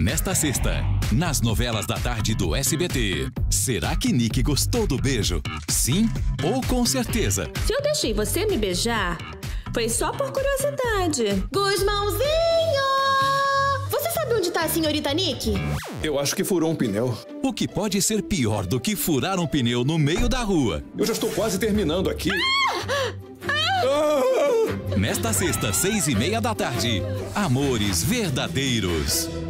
Nesta sexta, nas novelas da tarde do SBT. Será que Nick gostou do beijo? Sim ou com certeza? Se eu deixei você me beijar, foi só por curiosidade. Gusmãozinho! Você sabe onde tá a senhorita Nick? Eu acho que furou um pneu. O que pode ser pior do que furar um pneu no meio da rua? Eu já estou quase terminando aqui. Nesta sexta, 6:30 da tarde. Amores verdadeiros.